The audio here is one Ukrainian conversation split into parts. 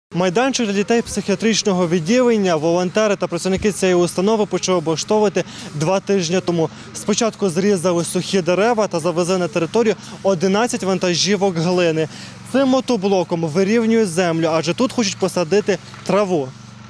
Майданчик для дітей психіатричного відділення волонтери та працівники цієї установи почали облаштовувати 2 тижні тому. Спочатку зрізали сухі дерева та завезли на територію 11 вантажівок глини. Цим мотоблоком вирівнюють землю, адже тут хочуть посадити траву.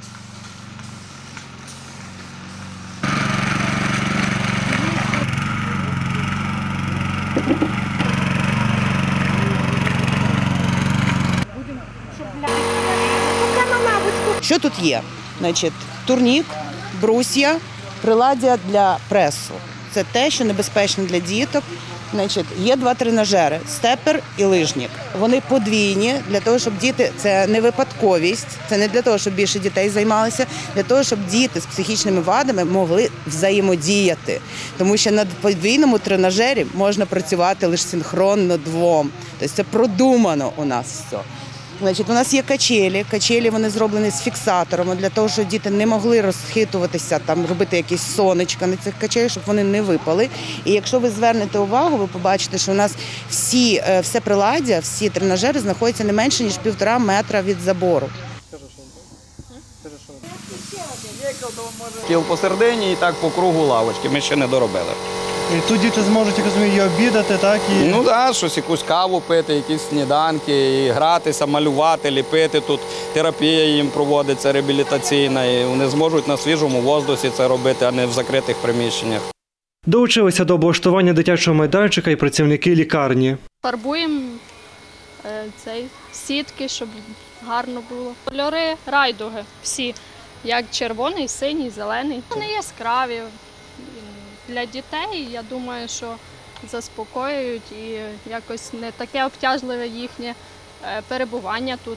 Що тут є? Значить, турнік, брусья, приладдя для пресу. Це те, що небезпечно для діток. Значить, є 2 тренажери – степер і лижник. Вони подвійні для того, щоб діти, це не випадковість, це не для того, щоб більше дітей займалися, для того, щоб діти з психічними вадами могли взаємодіяти. Тому що на подвійному тренажері можна працювати лише синхронно 2. Тобто це продумано у нас все. Значить, у нас є качелі. Качелі вони зроблені з фіксатором для того, щоб діти не могли розхитуватися, там робити якісь сонечка на цих качелях, щоб вони не випали. І якщо ви звернете увагу, ви побачите, що у нас все приладдя, всі тренажери знаходяться не менше ніж 1,5 метра від забору. Кіл посередині і так по кругу лавочки. Ми ще не доробили. І тут діти зможуть, я розумію, і обідати, так? Ну так, щось, якусь каву пити, якісь сніданки, і гратися, малювати, ліпити. Тут терапія їм проводиться реабілітаційна. І вони зможуть на свіжому воздусі це робити, а не в закритих приміщеннях. Долучилися до облаштування дитячого майданчика і працівники лікарні. Фарбуємо сітки, щоб гарно було. Кольори райдуги всі, як червоний, синій, зелений. Вони яскраві. Для дітей, я думаю, що заспокоюють і якось не таке обтяжливе їхнє перебування тут.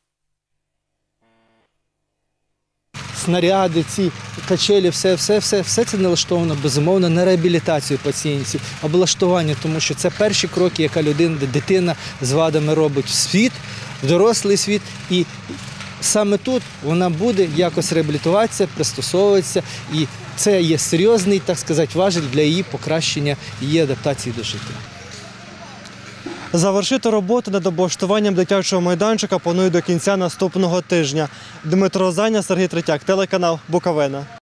Снаряди, ці качелі, все це налаштовано, безумовно, на реабілітацію пацієнтів, облаштування, тому що це перші кроки, яка дитина з вадами робить в світ, в дорослий світ. І саме тут вона буде якось реабілітуватися, пристосовуватися, і це є серйозний, так сказати, важіль для її покращення, її адаптації до життя. Завершити роботу над облаштуванням дитячого майданчика планують до кінця наступного тижня. Дмитро Заня, Сергій Третяк, телеканал Буковина.